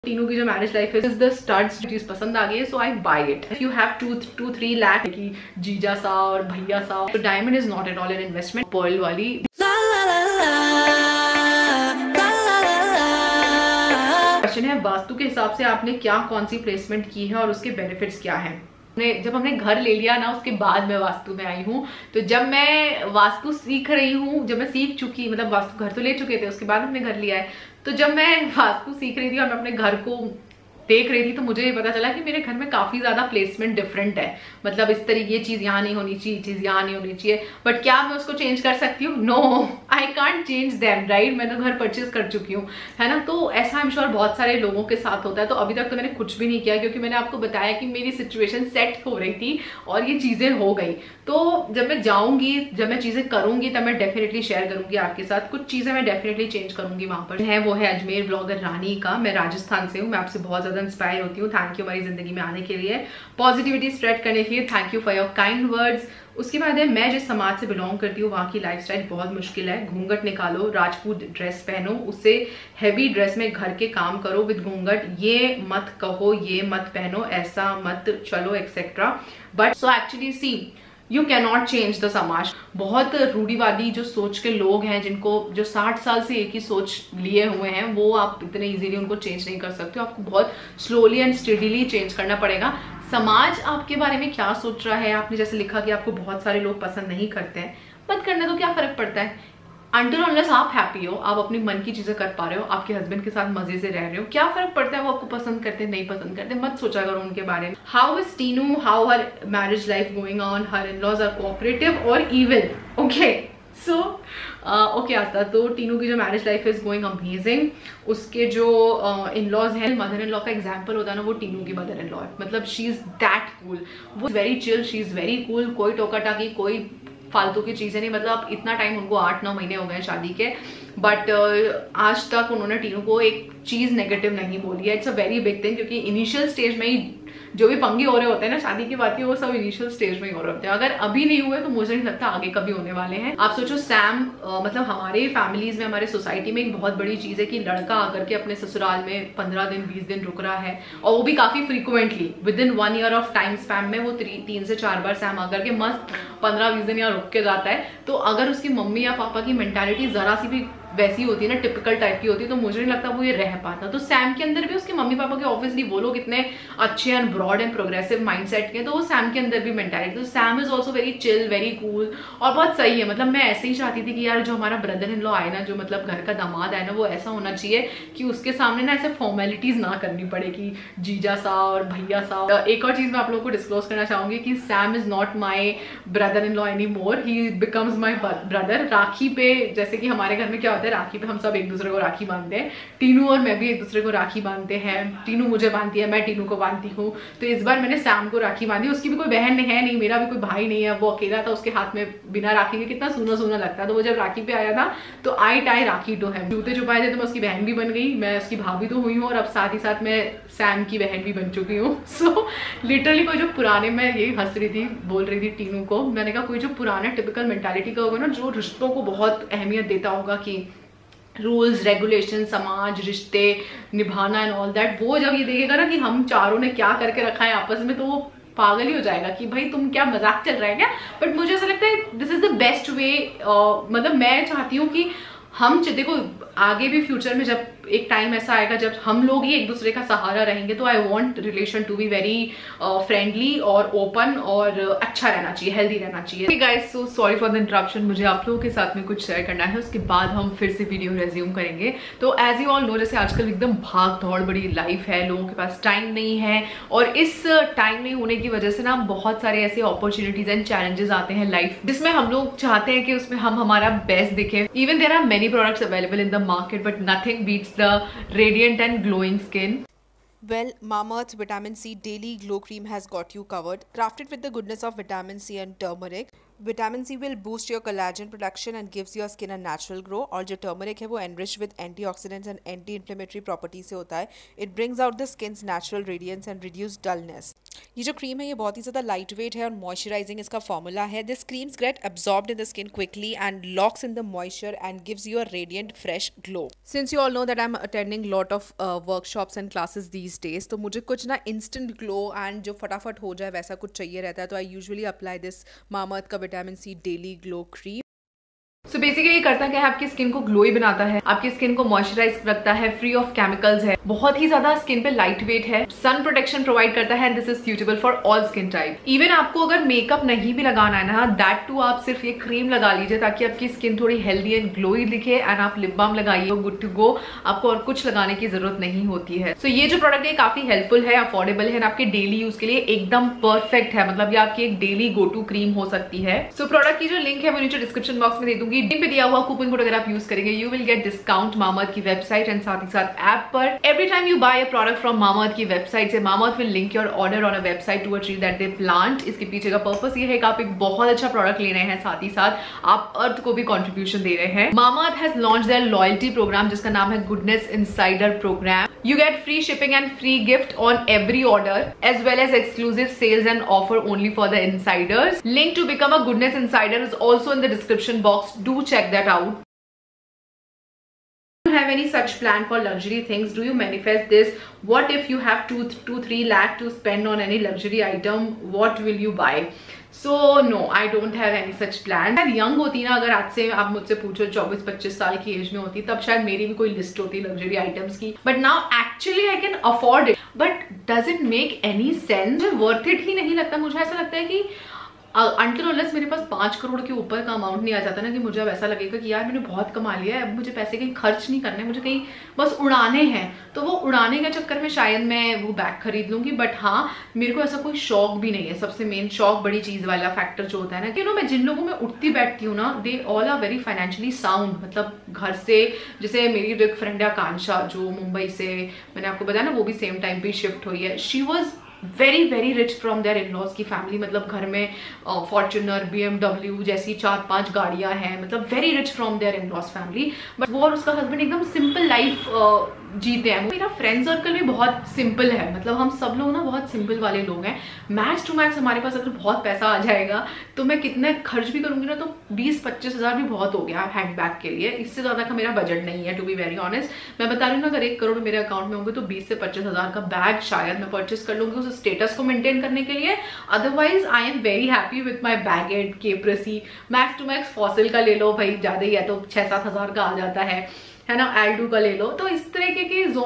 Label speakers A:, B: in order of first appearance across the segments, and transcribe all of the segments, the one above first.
A: तीनों की जो मैरिज लाइफ है, द स्टड्स चीज पसंद आ गई है, so I buy it. If you have 2-3 lakh की जीजा सा और भैया सा, तो diamond is not at all an investment. Pearl वाली क्वेश्चन है, वास्तु के हिसाब से आपने क्या कौन सी प्लेसमेंट की है और उसके बेनिफिट्स क्या हैं? जब हमने घर ले लिया ना, उसके बाद मैं वास्तु में आई हूँ। तो जब मैं वास्तु सीख रही हूँ, जब मैं सीख चुकी, मतलब वास्तु घर तो ले चुके थे, उसके बाद हमने घर लिया है, तो जब मैं वास्तु सीख रही थी और मैं अपने घर को देख रही थी, तो मुझे ये पता चला कि मेरे घर में काफी ज्यादा प्लेसमेंट डिफरेंट है। मतलब इस तरीके ये चीज यहाँ नहीं होनी चाहिए, चीज यहाँ नहीं होनी चाहिए। बट क्या मैं उसको चेंज कर सकती हूँ? No, I can't change them, right? मैं तो घर परचेज कर चुकी हूँ, है ना। तो ऐसा आई एम श्योर बहुत सारे लोगों के साथ होता है। तो अभी तक तो मैंने कुछ भी नहीं किया, क्योंकि मैंने आपको बताया कि मेरी सिचुएशन सेट हो रही थी और ये चीजें हो गई। तो जब मैं जाऊंगी, जब मैं चीजें करूंगी, तब मैं डेफिनेटली शेयर करूंगी आपके साथ। कुछ चीजें मैं डेफिनेटली चेंज करूंगी। वहां पर है वो है अजमेर ब्लॉगर रानी का। मैं राजस्थान से हूँ, मैं आपसे बहुत ज्यादा इंस्पायर होती हूँ। थैंक यू हमारी जिंदगी में आने के लिए, पॉजिटिविटी स्प्रेड करने के लिए। Thank you for your kind words. उसके बाद है, मैं जिस समाज से बिलोंग करती हूँ वहाँ की लाइफस्टाइल बहुत मुश्किल है। घूंघट निकालो, राजपूत ड्रेस पहनो, उससे हैवी ड्रेस में घर के काम करो विद घूंघट, ये मत कहो, ये मत पहनो, ऐसा मत चलो, etcetera. But so actually see, you can not change the समाज। बहुत रूढ़िवादी जो सोच के लोग हैं, जिनको जो 60 साल से एक ही सोच लिए हुए हैं, वो आप इतने इजीली उनको चेंज नहीं कर सकते हो। आपको बहुत स्लोली एंड स्टेडीली चेंज करना पड़ेगा। समाज आपके बारे में क्या सोच रहा है, आपने जैसे लिखा कि आपको बहुत सारे लोग पसंद नहीं करते हैं, मत करने तो क्या फर्क पड़ता है। अंटिल अनलेस आप हैप्पी हो, आप अपनी मन की चीजें कर पा रहे हो, आपके हस्बैंड के साथ मजे से रह रहे हो, क्या फर्क पड़ता है वो आपको पसंद करते नहीं पसंद करते, मत सोचा करो उनके बारे में। How is Tinu, how her marriage life going on, her in laws are cooperative और इविल? ओके, सो ओके आता। तो टीनू की जो marriage life is going amazing. उसके जो इन लॉज हैं, मदर इन लॉ का एग्जाम्पल होता है ना, वो टीनू की मदर इन लॉ है। मतलब शी इज दैट कूल, वो very chill, she is very cool. कोई टोका टाकी, कोई फालतू की चीजें नहीं। मतलब इतना टाइम उनको 8-9 महीने हो गए शादी के, बट आज तक उन्होंने टीनू को एक चीज नेगेटिव नहीं बोली है। It's a very big thing, क्योंकि इनिशियल स्टेज में ही जो भी पंगे हो रहे होते हैं ना शादी की बात की, वो सब इनिशियल स्टेज में ही हो रहे होते हैं। अगर अभी नहीं हुए तो मुझे नहीं लगता आगे कभी होने वाले हैं। आप सोचो, सैम मतलब हमारे फैमिलीज में, हमारे सोसाइटी में एक बहुत बड़ी चीज है कि लड़का आकर के अपने ससुराल में 15 दिन 20 दिन रुक रहा है, और वो भी काफी frequently, within 1 year of time span में वो 3 से 4 बार सैम आकर के मस्त 15-20 दिन यहाँ रुक के जाता है। तो अगर उसकी मम्मी या पापा की मेंटालिटी जरा सी भी वैसी होती है ना, टिपिकल टाइप की होती है, तो मुझे नहीं लगता वो ये रह पाता। तो सैम के अंदर भी, उसके मम्मी पापा के ऑब्वियसली वो लोग इतने अच्छे and broad and progressive mindset के, तो वो सैम के अंदर भी मेंटालिटी। तो Sam is also very chill, very cool और बहुत सही है। मतलब मैं ऐसे ही चाहती थी कि यार जो हमारा ब्रदर इन लॉ आए ना, जो मतलब घर का दामाद आए ना, वो ऐसा होना चाहिए कि उसके सामने ना ऐसे फॉर्मेलिटीज ना करनी पड़े कि जीजा सा और भैया सा। एक और चीज मैं आप लोगों को डिस्क्लोज करना चाहूंगी कि Sam is not my brother in law any more, he becomes my brother. Rakhi पे, जैसे कि हमारे घर में क्या होता है, राखी पे हम सब एक दूसरे को राखी बांधते हैं। टीनू और मैं भी एक दूसरे को राखी बांधते हैं। टीनू मुझे बांधती है, मैं टीनू को बांधती हूँ। तो इस बार मैंने सैम को राखी बांधी। उसकी भी कोई बहन है नहीं, मेरा भी कोई भाई नहीं है, वो अकेला था, उसके हाथ में बिना राखी के कितना सूना सूना लगता। तो वो जब राखी पे आया था तो I tie Rakhi to him. जूते छुपाए थे तो मैं उसकी बहन भी बन गई, मैं उसकी भाभी तो हुई हूँ, और अब साथ ही साथ मैं सैम की बहन भी बन चुकी हूँ। सो लिटरली कोई जो पुराने, मैं यही हंस रही थी, बोल रही थी टीनू को, मैंने कहा कोई जो पुराना टिपिकल मेंटालिटी का होगा ना, जो रिश्तों को बहुत अहमियत देता होगा कि रूल्स रेगुलेशन, समाज, रिश्ते निभाना एंड ऑल दैट, वो जब ये देखेगा ना कि हम चारों ने क्या करके रखा है आपस में, तो वो पागल ही हो जाएगा कि भाई तुम क्या मजाक चल रहा है क्या। बट मुझे ऐसा लगता है this is the best way. मतलब मैं चाहती हूँ कि हम देखो आगे भी फ्यूचर में जब एक टाइम ऐसा आएगा जब हम लोग ही एक दूसरे का सहारा रहेंगे, तो I want relation to be very friendly और ओपन और अच्छा रहना चाहिए, हेल्दी रहना चाहिए। Guys, so sorry for the interruption, मुझे आप लोगों के साथ में कुछ शेयर करना है, उसके बाद हम फिर से वीडियो रेज्यूम करेंगे। तो एज यू ऑल नो, जैसे आजकल एकदम भाग दौड़ बड़ी लाइफ है, लोगों के पास टाइम नहीं है, और इस टाइम नहीं होने की वजह से ना बहुत सारे ऐसे अपॉर्चुनिटीज एंड चैलेंजेस आते हैं लाइफ, जिसमें हम लोग चाहते हैं कि उसमें हम हमारा बेस्ट दिखे। Even there are many products available in the market, but nothing beats the radiant and glowing skin.
B: Well, Mamaearth's Vitamin C Daily Glow Cream has got you covered. Crafted with the goodness of vitamin C and turmeric. Vitamin C will boost your collagen production and gives your skin a natural glow. और जो turmeric है वो enriched with antioxidants and anti-inflammatory properties से होता है. It brings out the skin's natural radiance and reduce dullness. ये जो cream है ये बहुत ही ज़्यादा लाइट वेट है और मॉइस्चराइजिंग इसका फॉर्मूला है. This creams get absorbed in the skin quickly and locks in the moisture and gives you a radiant fresh glow. Since you all know that I'm attending lot of workshops and classes these days, तो मुझे कुछ ना instant glow and जो फटाफट हो जाए वैसा कुछ चाहिए रहता है, तो I usually apply this Mamaearth का vitamin C daily glow cream.
A: So basically ये करता क्या है, आपकी स्किन को ग्लोई बनाता है, आपकी स्किन को मॉइस्चराइज रखता है, फ्री ऑफ केमिकल्स है, बहुत ही ज्यादा स्किन पे लाइट वेट है, सन प्रोटेक्शन प्रोवाइड करता है. This is suitable for all skin type. Even आपको अगर मेकअप नहीं भी लगाना है ना, दैट टू आप सिर्फ ये क्रीम लगा लीजिए ताकि आपकी स्किन थोड़ी हेल्दी एंड ग्लोई दिखे. एंड आप लिप बाम लगाइए, गुड टू गो. आपको और कुछ लगाने की जरूरत नहीं होती है. सो ये जो प्रोडक्ट है काफी हेल्पफुल है, अफोर्डेबल है, आपके डेली यूज के लिए एकदम परफेक्ट है. मतलब ये आपकी एक डेली गो टू क्रीम हो सकती है. सो प्रोडक्ट की जो लिंक है वो नीचे डिस्क्रिप्शन बॉक्स में दे दूंगी. लिंक पे दिया हुआ कूपन कोड अगर आप यूज करेंगे you will get discount Mamaearth की वेबसाइट एंड साथ ही साथ ऐप पर. Every time you buy a product from Mamaearth की वेबसाइट से Mamaearth will link your order on a website to a tree that they plant. इसके पीछे का पर्पस ये है कि आप एक बहुत अच्छा प्रोडक्ट ले रहे हैं, साथ ही साथ आप अर्थ को भी कंट्रीब्यूशन दे रहे हैं. Mamaearth has launch their loyalty programme जिसका नाम है goodness insider programme. You get free shipping and free gift on every order as well as exclusive sales and offer only for the insiders. Link to become a Goodness Insider is also in the description box. Do check that out. Do you have any such plan for luxury things? Do you manifest this? What if you have 2-3 lakh to spend on any luxury item? What will you buy? So no, I don't have any such plan. मैं young होती ना, अगर आज से आप मुझसे पूछो 24-25 साल की एज में होती तब शायद मेरी भी कोई लिस्ट होती लग्जरी आइटम्स की. But now actually I can afford it, but does it make any sense? Worth it ही नहीं लगता. मुझे ऐसा लगता है कि अंटिल अनलेस मेरे पास 5 करोड़ के ऊपर का अमाउंट नहीं आ जाता ना कि मुझे अब ऐसा लगेगा कि यार मैंने बहुत कमा लिया है, अब मुझे पैसे कहीं खर्च नहीं करने, मुझे कहीं बस उड़ाने हैं. तो वो उड़ाने के चक्कर में शायद मैं वो बैग खरीद लूंगी. बट हाँ, मेरे को ऐसा कोई शौक भी नहीं है. सबसे मेन शौक बड़ी चीज वाला फैक्टर जो होता है ना कि मैं जिन लोगों में उठती बैठती हूँ ना, they all are very financially sound. मतलब घर से, जैसे मेरी जो एक फ्रेंड है आकांक्षा जो मुंबई से, मैंने आपको बताया ना, वो भी सेम टाइम पे शिफ्ट हुई है. She was very very rich from their in laws की फैमिली. मतलब घर में फॉर्च्यूनर, BMW जैसी 4-5 गाड़ियां हैं. मतलब very rich from their in laws family. But वो और उसका हस्बैंड एकदम सिंपल लाइफ जीते हैं. मेरा फ्रेंड सर्कल भी बहुत सिंपल है. मतलब हम सब लोग ना बहुत सिंपल वाले लोग हैं. मैक्स टू मैक्स हमारे पास अगर बहुत पैसा आ जाएगा तो मैं कितने खर्च भी करूंगी ना, तो 20-25 हज़ार भी बहुत हो गया हैंड बैग के लिए. इससे ज्यादा का मेरा बजट नहीं है, टू बी वेरी ऑनेस्ट. मैं बता रही हूँ ना, अगर 1 करोड़ मेरे अकाउंट में होंगे तो 20 से 25 हज़ार का बैग शायद मैं परचेस कर लूंगी उस स्टेटस को मेंटेन करने के लिए. Otherwise I am very happy with my baguette, Caprese. Max to max Fossil का ले लो भाई, ज्यादा ही है तो 6-7 हज़ार का आ जाता है ना. एल्डू का ले लो. तो इस तरीके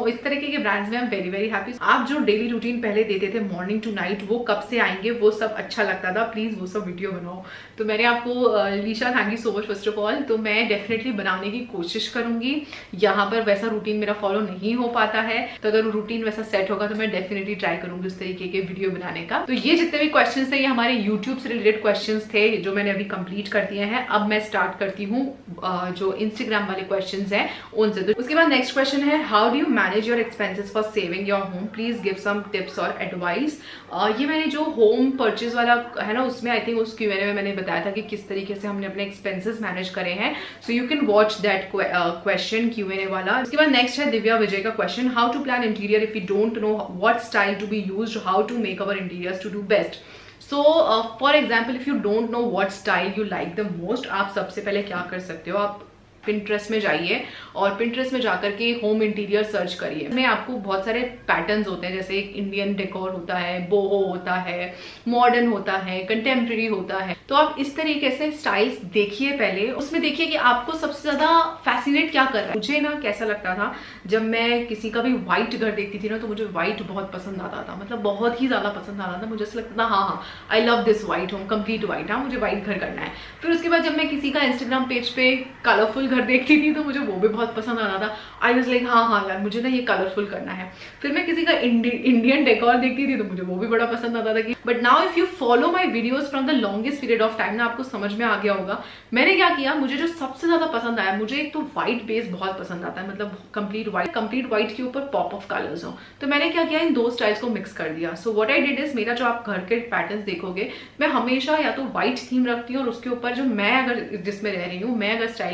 A: के ब्रांड्स में I am very very happy. आप जो डेली रूटीन पहले देते थे मॉर्निंग टू नाइट, वो कब से आएंगे? वो सब अच्छा लगता था, प्लीज वो सब वीडियो बनाओ. तो मैंने आपको लीशा, thank you so much first of all. तो मैं डेफिनेटली बनाने की कोशिश करूंगी. यहाँ पर वैसा रूटीन मेरा फॉलो नहीं हो पाता है, तो अगर रूटीन वैसा सेट होगा तो मैं डेफिनेटली ट्राई करूंगी उस तरीके के वीडियो बनाने का. तो ये जितने भी क्वेश्चन थे ये हमारे यूट्यूब से रिलेटेड क्वेश्चन थे जो मैंने अभी कंप्लीट कर दिए हैं. अब मैं स्टार्ट करती हूँ जो इंस्टाग्राम वाले क्वेश्चन है उनसे. तो उसके बाद नेक्स्ट क्वेश्चन है, how do you manage your expenses for saving your home? Please give some tips और एडवाइस. ये मैंने जो होम परचेज वाला है ना, उसमें आई थिंक उस Q&A में मैंने बताया था कि किस तरीके से हमने अपने एक्सपेंसेस मैनेज करे हैं. So you can watch that question Q&A वाला. उसके बाद नेक्स्ट है दिव्या विजय का question, how to plan interior if you don't know what style to be used, how to make our interiors to do best. So for example, if you don't know what style you like the most, आप सबसे पहले क्या कर सकते हो, आप Pinterest में जाइए और पिंटरेस्ट में जाकर के होम इंटीरियर सर्च करिए. में आपको बहुत सारे पैटर्न्स होते हैं, जैसे एक इंडियन डेकोर होता है, बोहो होता है, मॉडर्न होता है, कंटेम्प्रेरी होता है. तो आप इस तरीके से स्टाइल्स देखिए पहले, उसमें देखिए कि आपको सबसे ज्यादा फैसिनेट क्या कर रहा है. मुझे ना कैसा लगता था जब मैं किसी का भी व्हाइट घर देखती थी ना, तो मुझे व्हाइट बहुत पसंद आता था. मतलब बहुत ही ज्यादा पसंद आता था. मुझे ऐसा लगता था हाँ I love this white home, complete white. हाँ, मुझे व्हाइट घर करना है. फिर उसके बाद जब मैं किसी का इंस्टाग्राम पेज पे कलरफुल घर देखती थी तो मुझे वो भी बहुत पसंद आता था. आई वाज लाइक हाँ यार मुझे ना ये कलरफुल करना है. फिर मैं किसी का इंडियन डेकोर देखती थी तो मुझे वो भी बड़ा पसंद आता था. कि but now if you follow my videos from the longest period of time ना, आपको समझ में आ गया होगा मैंने क्या किया. मुझे जो सबसे ज्यादा पसंद आया, मुझे एक तो व्हाइट बेस बहुत पसंद आता है, मतलब कंप्लीट व्हाइट के ऊपर पॉप ऑफ कलर्स हो. तो मैंने क्या किया, इन दो स्टाइल्स को मिक्स कर दिया. So what I did is, मेरा जो आप घर के पैटर्न्स देखोगे, मैं हमेशा या तो व्हाइट थीम रखती हूँ और उसके ऊपर जो मैं अगर जिसमें रह रही हूँ, मैं अगर स्टाइल कर रही हूँ,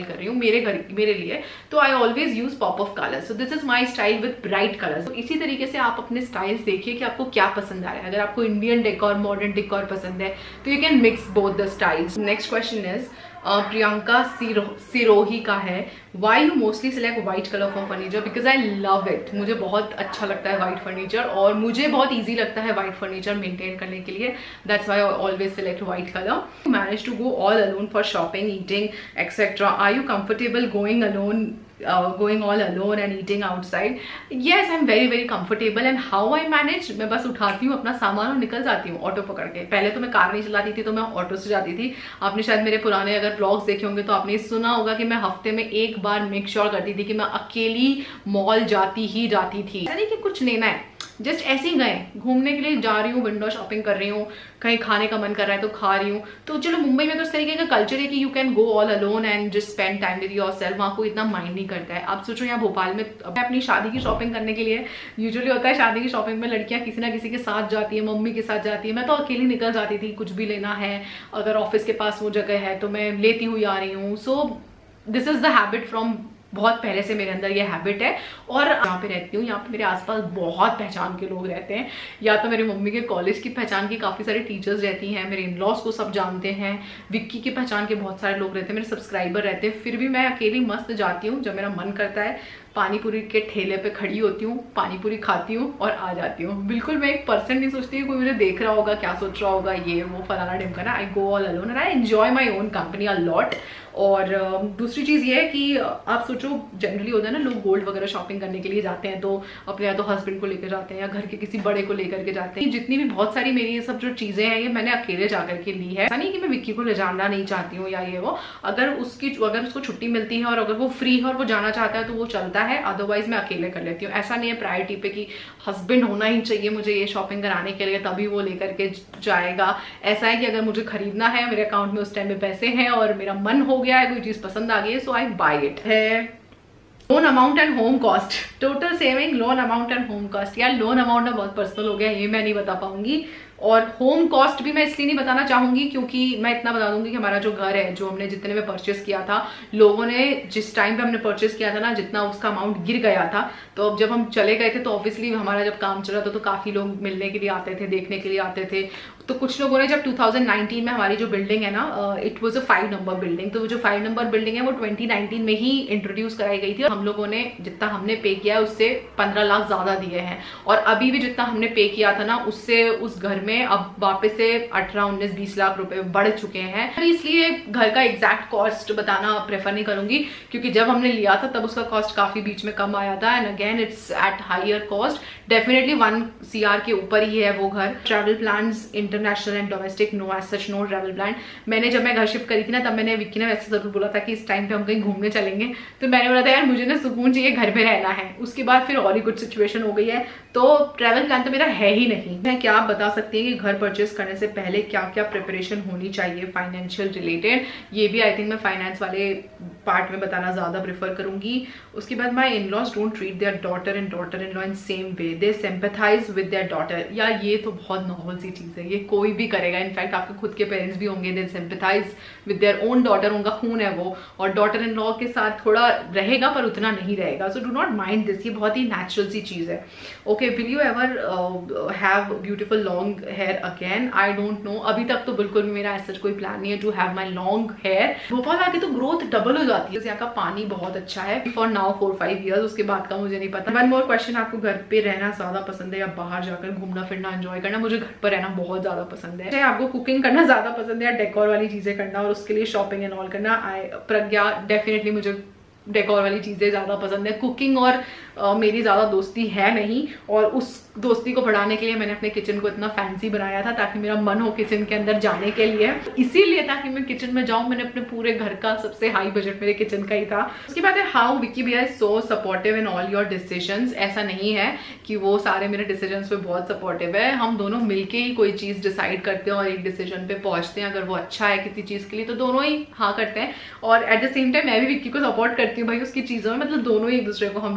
A: मेरे लिए, तो I always use pop of colour. So this is my style with bright colours. तो इसी तरीके से आप अपने स्टाइल्स देखिए कि आपको क्या पसंद आ रहा है। अगर आपको इंडियन डेकोर, मॉडर्न डेकोर पसंद है तो you can mix both the styles. Next question is Priyanka Sirohi का है, why you mostly select white colour for furniture? Because I love it, मुझे बहुत अच्छा लगता है व्हाइट फर्नीचर और मुझे बहुत ईजी लगता है व्हाइट फर्नीचर मेंटेन करने के लिए। That's why I always select white colour. Manage to go all alone for shopping, eating etcetera. Are you comfortable going alone, going all alone and eating outside? Yes, I'm very very comfortable. And how I manage, मैं बस उठाती हूँ अपना सामान और निकल जाती हूँ ऑटो पकड़ के। पहले तो मैं कार नहीं चलाती थी, तो मैं ऑटो से जाती थी। आपने शायद मेरे पुराने अगर ब्लॉग्स देखे होंगे तो आपने सुना होगा कि मैं हफ्ते में एक बार मेक श्योर करती थी कि मैं अकेली मॉल जाती ही जाती थी। ऐसा नहीं कि कुछ लेना है, जस्ट ऐसे ही गए घूमने के लिए, जा रही हूँ, विंडो शॉपिंग कर रही हूँ, कहीं खाने का मन कर रहा है तो खा रही हूँ। तो चलो मुंबई में तो इस तरीके का कल्चर है कि you can go all alone and just spend time with yourself, वहाँ कोई इतना माइंड नहीं करता है। आप सोचो यहाँ भोपाल में मैं अपनी शादी की शॉपिंग करने के लिए, यूजुअली होता है शादी की शॉपिंग में लड़कियाँ किसी ना किसी के साथ जाती है, मम्मी के साथ जाती है। मैं तो अकेली निकल जाती थी, कुछ भी लेना है, अगर ऑफिस के पास वो जगह है तो मैं लेती हुई आ रही हूँ। So this is the habit from बहुत पहले से मेरे अंदर ये हैबिट है। और यहाँ पे रहती हूँ, यहाँ पे मेरे आसपास बहुत पहचान के लोग रहते हैं। या तो मेरी मम्मी के कॉलेज की पहचान की काफ़ी सारी टीचर्स रहती हैं, मेरे इन-लॉज को सब जानते हैं, विक्की के पहचान के बहुत सारे लोग रहते हैं, मेरे सब्सक्राइबर रहते हैं। फिर भी मैं अकेली मस्त जाती हूँ, जब मेरा मन करता है पानी पूरी के ठेले पे खड़ी होती हूँ, पानी पूरी खाती हूँ और आ जाती हूँ। बिल्कुल मैं 1% नहीं सोचती कि कोई मुझे देख रहा होगा, क्या सोच रहा होगा, ये वो फलाना ढिमकाना। I go all alone and I enjoy my own company a lot. और दूसरी चीज़ ये है कि आप सोचो जनरली होता है ना, लोग गोल्ड वगैरह शॉपिंग करने के लिए जाते हैं तो अपने या तो हस्बैंड को लेकर जाते हैं या घर के किसी बड़े को लेकर के जाते हैं। जितनी भी बहुत सारी मेरी ये सब जो चीज़ें हैं ये मैंने अकेले जाकर के ली है। ऐसा नहीं कि मैं विक्की को ले जाना नहीं चाहती हूँ या ये वो, अगर उसको छुट्टी मिलती है और अगर वो फ्री है और वो जाना चाहता है तो वो चलता है, अदरवाइज मैं अकेले कर लेती हूँ। ऐसा नहीं है प्रायोरिटी पे कि हस्बैंड होना ही चाहिए मुझे ये शॉपिंग कराने के लिए तभी वो लेकर के जाएगा। ऐसा है कि अगर मुझे खरीदना है, मेरे अकाउंट में उस टाइम में पैसे हैं और मेरा मन हो गया है, कोई चीज़ पसंद आ गई है, सो आई बाय इट। है loan amount and home cost, total saving, loan amount and home cost. यार लोन अमाउंट ना बहुत पर्सनल हो गया, ये मैं नहीं बता पाऊंगी। और होम कॉस्ट भी मैं इसलिए नहीं बताना चाहूंगी क्योंकि मैं इतना बता दूंगी कि हमारा जो घर है, जो हमने जितने में परचेस किया था, लोगों ने जिस टाइम पे हमने परचेस किया था ना, जितना उसका अमाउंट गिर गया था, तो अब जब हम चले गए थे तो ऑब्वियसली हमारा जब काम चला था तो काफ़ी लोग मिलने के लिए आते थे, देखने के लिए आते थे। तो कुछ लोगों ने जब 2019 में हमारी जो बिल्डिंग है ना, it was a 5 number building, तो वो जो 5 नंबर बिल्डिंग है वो 2019 में ही इंट्रोड्यूस कराई गई थी। हम लोगों ने जितना हमने पे किया है उससे 15 लाख ज़्यादा दिए हैं और अभी भी जितना हमने पे किया था ना उससे उस घर में अब वापस से 18, 19, 20 लाख रुपए बढ़ चुके हैं। इसलिए घर का एग्जैक्ट कॉस्ट बताना प्रेफर नहीं करूंगी क्योंकि जब हमने लिया था तब उसका कॉस्ट काफी बीच में कम आया था and again it's at higher cost, definitely 1 CR के ऊपर ही है वो घर। Travel plans international and domestic, no as such no travel plan. मैंने जब मैं घर शिफ्ट करी थी ना तब मैंने विक्की ने वैसे जरूर बोला था कि इस टाइम पे हम कहीं घूमने चलेंगे, तो मैंने बोला था यार मुझे ना सुकून चाहिए, घर पे रहना है। उसके बाद फिर और ही कुछ सिचुएशन हो गई है, तो ट्रैवल प्लान तो मेरा है ही नहीं। मैं क्या बता सकती हूँ कि घर परचेस करने से पहले क्या क्या प्रिपरेशन होनी चाहिए फाइनेंशियल रिलेटेड, ये भी आई थिंक मैं फाइनेंस वाले पार्ट में बताना ज्यादा प्रेफर करूंगी। उसके बाद my in laws don't treat their daughter and daughter in law in same way, they sympathise with their daughter. यार ये तो बहुत नॉर्मल सी चीज है, ये कोई भी करेगा, इनफैक्ट आपके खुद के पेरेंट्स भी होंगे, they sympathise with their own daughter, उनका खून है वो, और डॉटर इन लॉ के साथ थोड़ा रहेगा पर उतना नहीं रहेगा। So do not mind this, ये बहुत ही नेचुरल सी चीज है। Okay, will you ever have beautiful long hair again? I don't know, अभी तक तो बिल्कुल भी मेरा ऐसा कोई प्लान नहीं है to have my long hair. Bhopal आके तो ग्रोथ डबल हो जाती है, यहाँ का पानी बहुत अच्छा है फॉर नाउ 4-5 ईयर्स, उसके बाद का मुझे नहीं पता। वन मोर क्वेश्चन, आपको घर पे रहना ज्यादा पसंद है या बाहर जाकर घूमना फिरना एंजॉय करना? मुझे घर पर रहना बहुत ज्यादा पसंद है। आपको कुकिंग करना ज्यादा पसंद है या डेकोर वाली चीजें करना और उसके लिए शॉपिंग एंड ऑल करना? प्रज्ञा, डेफिनेटली मुझे डेकोर वाली चीजें ज्यादा पसंद है। कुकिंग और मेरी ज्यादा दोस्ती है नहीं, और उस दोस्ती को बढ़ाने के लिए मैंने अपने किचन को इतना फैंसी बनाया था ताकि मेरा मन हो किचन के अंदर जाने के लिए, इसीलिए ताकि मैं किचन में जाऊं। मैंने अपने पूरे घर का सबसे हाई बजट मेरे किचन का ही था। उसके बाद है हाउ विक्की भैया is so supportive in all your decisions. ऐसा नहीं है कि वो सारे मेरे डिसीजंस पे बहुत सपोर्टिव है, हम दोनों मिलके ही कोई चीज डिसाइड करते हैं और एक डिसीजन पे पहुंचते हैं। अगर वो अच्छा है किसी चीज के लिए तो दोनों ही हाँ करते हैं, और एट द सेम टाइम मैं भी विक्की को सपोर्ट करती हूँ भाई उसकी चीजों में, मतलब दोनों ही एक दूसरे को हम लोग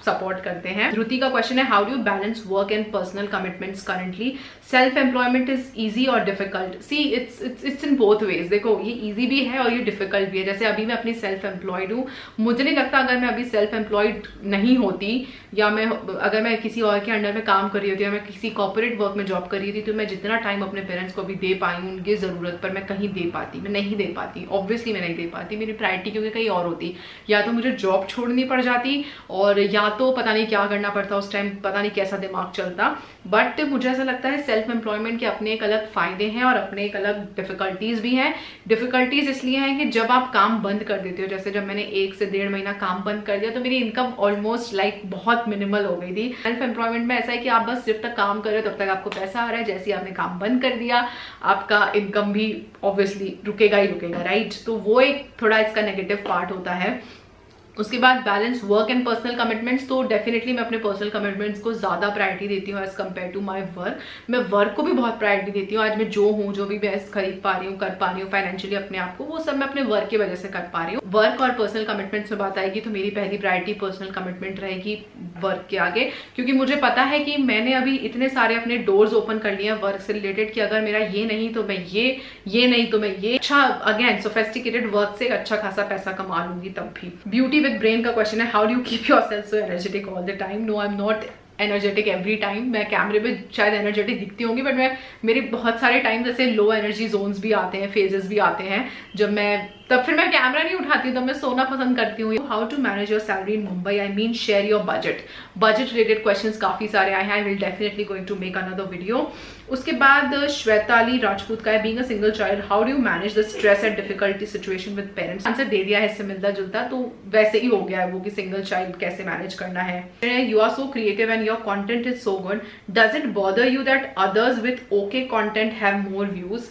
A: सपोर्ट करते हैं। धृति का क्वेश्चन है, how do you balance work and personal commitments currently? Self employment is easy और difficult? See it's in both ways. देखो, ये ईजी भी है और ये डिफिकल्ट भी है। जैसे अभी मैं अपनी सेल्फ एम्प्लॉयड हूँ, मुझे नहीं लगता अगर मैं अभी सेल्फ एम्प्लॉयड नहीं होती या अगर मैं किसी और के अंडर में काम कर रही होती या मैं किसी कॉर्पोरेट वर्क में जॉब कर रही थी, तो मैं जितना टाइम अपने पेरेंट्स को भी दे पाई हूँ उनकी ज़रूरत पर मैं कहीं दे पाती, मैं नहीं दे पाती। ऑब्वियसली मैं नहीं दे पाती, मेरी प्रायोरिटी क्योंकि कहीं और होती। या तो मुझे जॉब छोड़नी पड़ जाती और या तो पता नहीं क्या करना पड़ता उस टाइम, पता नहीं कैसा दिमाग चलता। बट मुझे ऐसा लगता है सेल्फ एम्प्लॉयमेंट के अपने एक अलग फायदे हैं और अपने एक अलग डिफिकल्टीज भी हैं। डिफिकल्टीज इसलिए हैं कि जब आप काम बंद कर देते हो, जैसे जब मैंने 1 से 1.5 महीना काम बंद कर दिया तो मेरी इनकम ऑलमोस्ट बहुत मिनिमल हो गई थी। सेल्फ एम्प्लॉयमेंट में ऐसा है कि आप बस जब तक काम कर रहे हो तब तक आपको पैसा आ रहा है, जैसे ही आपने काम बंद कर दिया आपका इनकम भी ऑब्वियसली रुकेगा ही रुकेगा, राइट? तो वो एक थोड़ा इसका नेगेटिव पार्ट होता है। उसके बाद balance work and personal commitments, तो डेफिनेटली मैं अपने पर्सनल कमिटमेंट्स को ज़्यादा प्रायोरिटी देती हूँ as compare to my work. मैं वर्क को भी बहुत प्रायोरिटी देती हूँ। आज मैं जो हूँ, जो भी मैं खरीद पा रही हूँ, कर पा रही हूँ फाइनेंशियली अपने आप को, वो सब मैं अपने वर्क की वजह से कर पा रही हूँ। वर्क और पर्सनल कमिटमेंट्स में बात आएगी तो मेरी पहली प्रायोरिटी पर्सनल कमिटमेंट रहेगी वर्क के आगे, क्योंकि मुझे पता है कि मैंने अभी इतने सारे अपने डोर्स ओपन कर लिए हैं वर्क से रिलेटेड कि अगर मेरा ये नहीं तो मैं ये नहीं तो मैं ये, अच्छा अगेन सोफिस्टिकेटेड वर्क से अच्छा खासा पैसा कमा लूंगी तब भी। ब्यूटी विद ब्रेन का क्वेश्चन है, how do you keep yourself so energetic all the time? No, I'm not energetic every time. मैं कैमरे पे शायद एनर्जेटिक दिखती होंगी बट मेरे बहुत सारे टाइम जैसे लो एनर्जी जोन्स भी आते हैं, फेजेस भी आते हैं जब तब फिर मैं कैमरा नहीं उठाती हूँ, तब मैं सोना पसंद करती हूँ। How to manage your salary in Mumbai? I mean share your budget related questions काफी सारे आए हैं। I will definitely going to make another video. उसके बाद श्वेताली राजपूत का है, being a single child how do you manage the stress and difficulty situation with parents? Answer दे दिया है इससे मिलता जुलता, तो वैसे ही हो गया है वो कि सिंगल चाइल्ड कैसे मैनेज करना है। You are so creative and your content is so good, does it bother you that others with okay content have more views?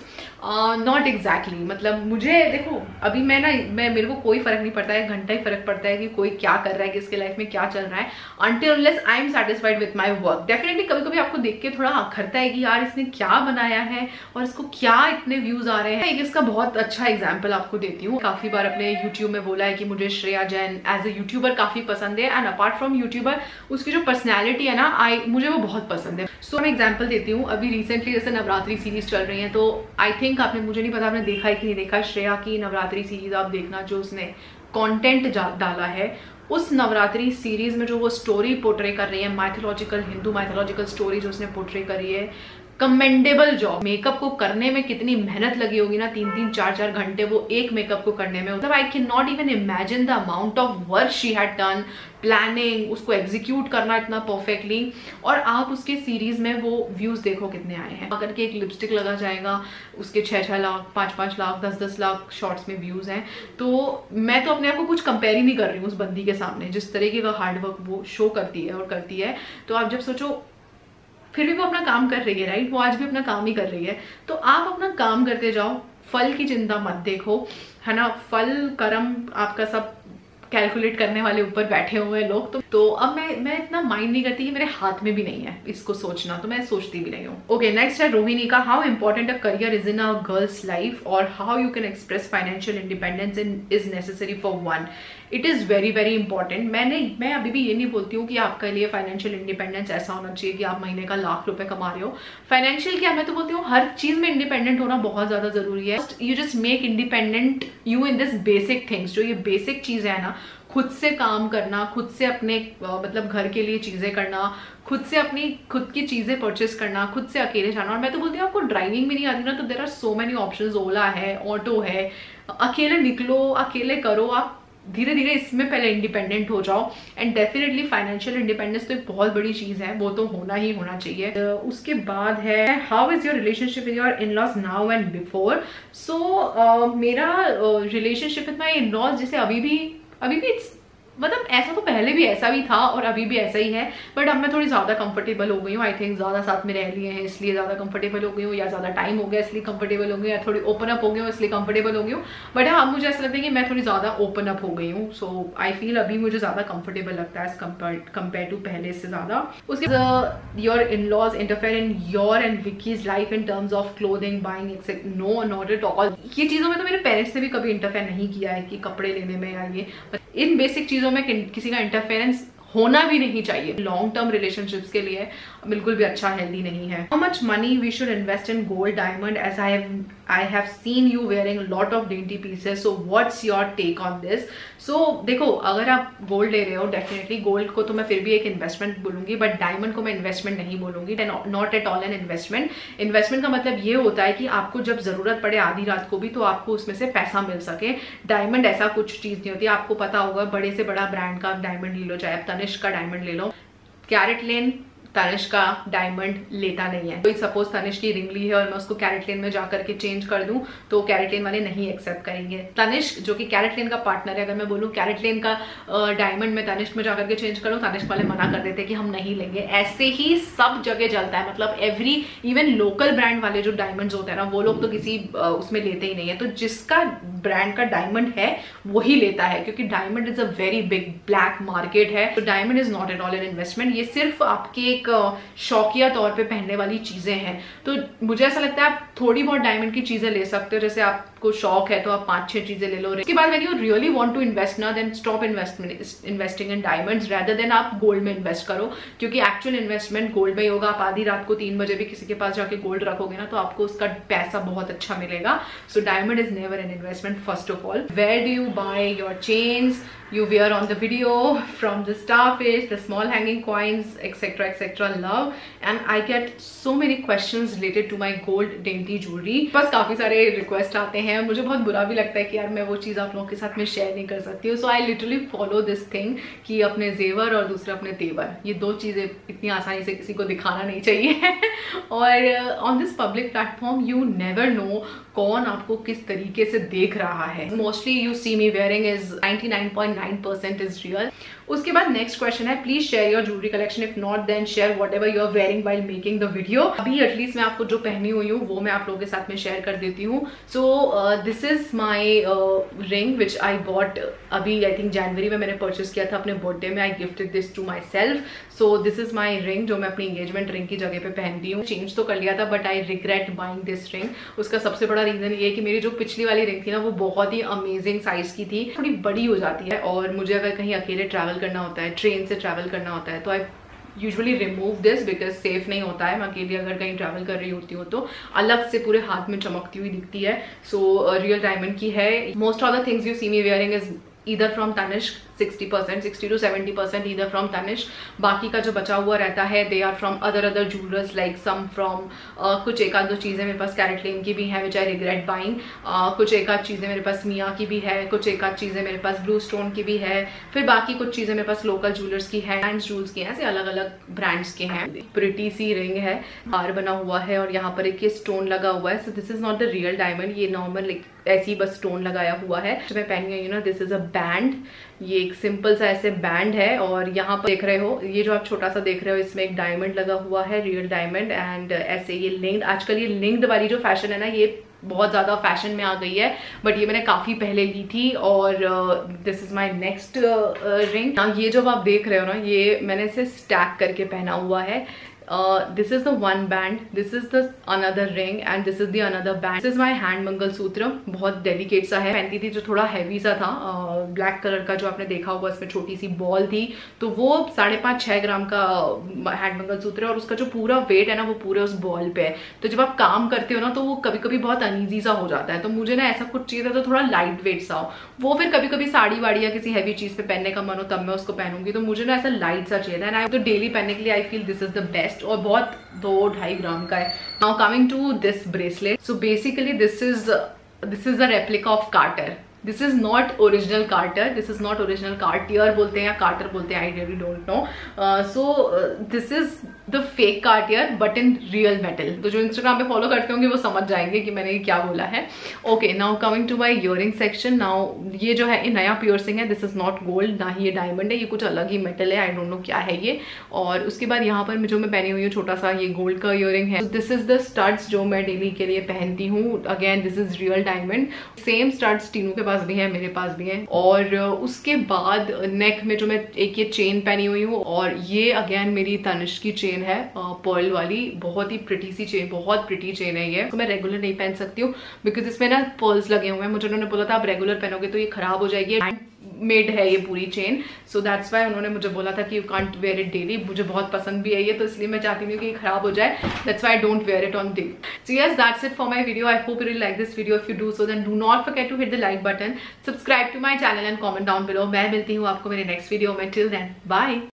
A: Not exactly. मतलब मुझे देखो, अभी मेरे को कोई फर्क नहीं पड़ता है, घंटा ही फर्क पड़ता है कि कोई क्या कर रहा है, किसके लाइफ में क्या चल रहा है, until unless I am satisfied with my work। Definitely कभी कभी आपको देख के थोड़ा अखरता है कि यार इसने क्या बनाया है और इसको क्या इतने व्यूज आ रहे हैं। एक इसका बहुत अच्छा एग्जाम्पल आपको देती हूँ। काफी बार अपने यूट्यूब में बोला है कि मुझे Shreya Jain as a YouTuber काफी पसंद है, एंड अपार्ट फ्रॉम यूट्यूबर उसकी जो पर्सनैलिटी है ना, मुझे वो बहुत पसंद है। सो मैं एग्जाम्पल देती हूँ। अभी रिसेंटली जैसे नवरात्रि सीरीज चल रही है, तो आई थिंक आपने, मुझे नहीं पता आपने देखा है कि नहीं देखा, श्रेया की नवरात्रि सीरीज आप देखना, जो उसने कंटेंट डाला है उस नवरात्रि सीरीज में, जो वो स्टोरी पोर्ट्रे कर रही है, माइथोलॉजिकल हिंदू माइथोलॉजिकल स्टोरी जो उसने पोर्ट्रे करी है, कमेंडेबल जॉब। मेकअप को करने में कितनी मेहनत लगी होगी ना, 3-3, 4-4 घंटे वो एक मेकअप को करने में। मतलब I can not even imagine the amount of work she had done, planning, उसको एग्जीक्यूट करना इतना परफेक्टली। और आप उसके सीरीज में वो व्यूज देखो कितने आए हैं। अगर के एक लिपस्टिक लगा जाएगा उसके 6-6 लाख, 5-5 लाख, 10-10 लाख शॉर्ट्स में व्यूज हैं। तो मैं तो अपने आप को कुछ कंपेयर ही नहीं कर रही हूँ उस बंदी के सामने, जिस तरीके का हार्डवर्क वो शो करती है और करती है। तो आप जब सोचो, फिर भी वो अपना काम कर रही है, राइट? वो आज भी अपना काम ही कर रही है। तो आप अपना काम करते जाओ, फल की चिंता मत देखो, है ना? फल कर्म आपका सब कैलकुलेट करने वाले ऊपर बैठे हुए हैं लोग। तो अब मैं इतना माइंड नहीं करती कि मेरे हाथ में भी नहीं है इसको सोचना, तो मैं सोचती भी नहीं हूँ। ओके, नेक्स्ट है रोहिणी का, how important a career is in a girl's life और how you can express financial independence is necessary for one? It is very very important. मैं अभी भी ये नहीं बोलती हूँ कि आपके लिए फाइनेंशियल इंडिपेंडेंस ऐसा होना चाहिए कि आप महीने का लाख रुपए कमा रहे हो। फाइनेंशियल क्या, मैं तो बोलती हूँ हर चीज में इंडिपेंडेंट होना बहुत ज्यादा जरूरी है। You just make independent you in this basic things. जो ये बेसिक चीजें है ना, खुद से काम करना, खुद से अपने मतलब घर के लिए चीजें करना, खुद की चीजें परचेस करना, खुद से अकेले जाना। और मैं तो बोलती हूँ आपको ड्राइविंग भी नहीं आती ना, तो there are so many options, Ola है, ऑटो है, अकेले निकलो, अकेले करो। आप धीरे धीरे इसमें पहले इंडिपेंडेंट हो जाओ। एंड डेफिनेटली फाइनेंशियल इंडिपेंडेंस तो एक बहुत बड़ी चीज है, वो तो होना ही होना चाहिए। उसके बाद है, how is your relationship with your in laws now and before? So मेरा relationship with my in laws जैसे अभी भी मतलब ऐसा तो पहले भी ऐसा भी था और अभी भी ऐसा ही है, बट अब मैं थोड़ी ज़्यादा कंफर्टेबल हो गई हूँ। आई थिंक ज़्यादा साथ में रह लिए हैं इसलिए ज़्यादा कंफर्टेबल हो गई हूँ, या ज़्यादा टाइम हो गया इसलिए कंफर्टेबल हो गई, या थोड़ी ओपन अप हो गई हूँ इसलिए कंफर्टेबल हो गई हूँ। बट हाँ, मुझे ऐसा लगता है कि मैं थोड़ी ज़्यादा ओपन अप हो गई हूँ। सो आई फील अभी मुझे ज़्यादा कंफर्टेबल लगता है कंपेयर टू पहले से ज़्यादा। उसके your in laws interfere in your and Vicky's life in terms of clothing, buying except? No, not at all. ये चीज़ों में तो मेरे पेरेंट्स ने भी कभी इंटरफेयर नहीं किया है कि कपड़े लेने में या ये, इन बेसिक चीज़ों में किसी का इंटरफेरेंस होना भी नहीं चाहिए, लॉन्ग टर्म रिलेशनशिप्स के लिए बिल्कुल भी अच्छा, हेल्दी नहीं है। How much money we should invest in gold diamond, as I have seen you wearing lot of dainty pieces, so what's your take on this? So देखो, अगर आप गोल्ड ले रहे हो, डेफिनेटली गोल्ड को तो मैं फिर भी एक इन्वेस्टमेंट बोलूंगी, बट डायमंड को मैं इन्वेस्टमेंट नहीं बोलूंगी, not at all an investment. Investment का मतलब ये होता है कि आपको जब जरूरत पड़े आधी रात को भी, तो आपको उसमें से पैसा मिल सके। डायमंड ऐसा कुछ चीज नहीं होती, आपको पता होगा, बड़े से बड़ा ब्रांड का डायमंड ले लो, चाहे आप तनिष्क का डायमंड ले लो, कैरेटलेन तनिष्क का डायमंड लेता नहीं है। कोई सपोज तनिष्क की रिंग ली है और मैं उसको कैरेटलेन में जाकर के चेंज कर दूं, तो कैरेटलेन वाले नहीं एक्सेप्ट करेंगे। तनिष्क जो कि कैरेटलेन का पार्टनर है, अगर मैं बोलूं कैरेटलेन का डायमंड में तनिष्क में जाकर के चेंज करूं, तनिष्क वाले मना कर देते हैं कि हम नहीं लेंगे। ऐसे ही सब जगह चलता है, मतलब इवन लोकल ब्रांड वाले जो डायमंड्स होते हैं ना, वो लोग तो किसी उसमें लेते ही नहीं है। तो जिसका ब्रांड का डायमंड है वही लेता है, क्योंकि diamond is a very big black market है। तो diamond is not at all an investment, ये सिर्फ आपके एक शौकिया तौर पे पहनने वाली चीजें हैं। तो मुझे ऐसा लगता है आप थोड़ी बहुत डायमंड की चीजें ले सकते हो, जैसे आपको शौक है तो आप 5-6 चीजें ले लो। इसके बाद when you really want to invest ना, then stop investing in diamonds rather than आप गोल्ड में इन्वेस्ट करो, क्योंकि एक्चुअल इन्वेस्टमेंट गोल्ड में ही होगा। आप आधी रात को 3 बजे भी किसी के पास जाके गोल्ड रखोगे ना, तो आपको उसका पैसा बहुत अच्छा मिलेगा। So diamond is never an investment first of all. Where do you buy your chains you wear on the video, from the starfish, the small hanging coins, etc. love, and I get so many questions related to my gold dainty jewelry। बस काफी सारे request आते हैं, मुझे बहुत बुरा भी लगता है कि यार मैं वो चीज़ आप लोगों के साथ में शेयर नहीं कर सकती हूँ। So I literally follow this thing कि अपने जेवर और दूसरा अपने तेवर, ये 2 चीज़ें इतनी आसानी से किसी को दिखाना नहीं चाहिए। और on this public platform you never know कौन आपको किस तरीके से देख रहा है। Mostly you see me wearing is 99.9% is real. उसके बाद नेक्स्ट क्वेश्चन है, please share your jewellery collection, if not then share whatever you are wearing while making the video. अभी एटलीस्ट मैं आपको जो पहनी हुई हूँ वो मैं आप लोगों के साथ में शेयर कर देती हूँ। So this is my ring which I bought अभी, आई थिंक जनवरी में मैंने परचेस किया था अपने बर्थडे में। I gifted this to myself. So this is my ring जो मैं अपनी एंगेजमेंट रिंग की जगह पे पहनती हूँ। चेंज तो कर लिया था, but I regret buying this ring. उसका सबसे बड़ा रीजन ये है कि मेरी जो पिछली वाली रिंग थी ना, वो बहुत ही अमेजिंग साइज की थी, थोड़ी बड़ी हो जाती है, और मुझे अगर कहीं अकेले ट्रैवल करना होता है, ट्रेन से ट्रैवल करना होता है, तो I usually remove this because safe नहीं होता है। मैं अकेली अगर कहीं ट्रैवल कर रही होती हूँ तो अलग से पूरे हाथ में चमकती हुई दिखती है। सो रियल डायमंड की है। Most of the things you see me wearing is either from Tanishq, 60%, 60 to 70% either from Tanishq। बाकी का जो बचा हुआ रहता है they are from other jewelers, like some from कुछ एक आध 2 चीज़ें मेरे पास कैरेटलेन की भी हैं which I regret buying। कुछ एक आध चीज़ें मेरे पास मिया की भी है, कुछ एक आध चीज़ें मेरे पास ब्लू स्टोन की भी है, फिर बाकी कुछ चीज़ें मेरे पास लोकल ज्वेलर्स की है, हैंड्स जूल्स की हैं, ऐसे अलग अलग ब्रांड्स के हैं। प्रिटी सी रिंग है, हार बना हुआ है और यहाँ पर एक ये स्टोन लगा हुआ है। So this is not the real diamond, ये नॉर्मल ऐसी बस स्टोन लगाया हुआ है जो मैं पहनी हुई हूँ ना। दिस इज अ बैंड, ये एक सिंपल सा ऐसे बैंड है, और यहाँ पर देख रहे हो ये जो आप छोटा सा देख रहे हो, इसमें एक डायमंड लगा हुआ है, रियल डायमंड। एंड ऐसे ये लिंक्ड, आजकल ये लिंक्ड वाली जो फैशन है ना, ये बहुत ज़्यादा फैशन में आ गई है, बट ये मैंने काफ़ी पहले ली थी। और this is my next ring. ये जो आप देख रहे हो ना, ये मैंने इसे स्टैक करके पहना हुआ है। This is the one band, this is the another ring, and this is the another band. This is my hand mangalsutra, बहुत डेलिकेट सा है। पहनती थी जो थोड़ा हैवी सा था, ब्लैक कलर का जो आपने देखा होगा, इसमें छोटी सी बॉल थी, तो वो 5.5-6 ग्राम का हैंड मंगलसूत्र है, और उसका जो पूरा वेट है ना, वो पूरे उस बॉल पे है। तो जब आप काम करते हो ना, तो वो कभी कभी बहुत अनईजी सा हो जाता है। तो मुझे ना ऐसा कुछ चाहिए था तो थोड़ा लाइट वेट सा हो, वो फिर कभी कभी साड़ी वाड़ी या किसी हैवी चीज पे पहनने का मन हो तब मैं उसको पहनूंगी। तो मुझे ना ऐसा लाइट सा चाहिए था, तो डेली पहनने के लिए I feel this is the best, और बहुत 2-2.5 ग्राम का है। Now coming to this bracelet, so basically this is a replica of Carter. This is not original Carter, this is not original, Cartier बोलते हैं या कार्टर बोलते हैं, I really don't know. So this is the fake Cartier but in real metal. तो जो Instagram पे follow करते होंगे वो समझ जाएंगे कि मैंने ये क्या बोला है। Okay, now coming to my earring section. Now ये जो है ये नया पियर्सिंग है, दिस इज नॉट गोल्ड, ना ही ये डायमंड है, ये कुछ अलग ही मेटल है, आई डोंट नो क्या है ये। और उसके बाद यहाँ पर जो मैं पहनी हुई हूँ छोटा सा ये गोल्ड का इयरिंग है। दिस इज द स्टड्स जो मैं डेली के लिए पहनती हूँ। Again this is real diamond, same studs Tinu के पास भी है, मेरे पास भी है। और उसके बाद नेक में जो मैं एक ये चेन पहनी हुई हूँ, और ये अगेन मेरी तनिष्क की चेन है, पर्ल वाली, बहुत ही प्रिटी सी चेन, बहुत प्रिटी चेन है ये। तो मैं रेगुलर नहीं पहन सकती हूँ बिकॉज इसमें ना पर्ल्स लगे हुए हैं। मुझे उन्होंने बोला था आप रेगुलर पहनोगे तो ये खराब हो जाएगी। मेड है ये पूरी चेन, सो दैट्स वाई उन्होंने मुझे बोला था कि you can't wear it daily. मुझे बहुत पसंद भी है ये, तो इसलिए मैं चाहती हूँ कि ये खराब हो जाए, that's why I don't wear it on daily. So yes, that's it for my video. I hope you will like this video. If you do so then do not forget to hit the like button, subscribe to my channel and comment down below. मैं मिलती हूँ आपको मेरे next video में। Till then bye.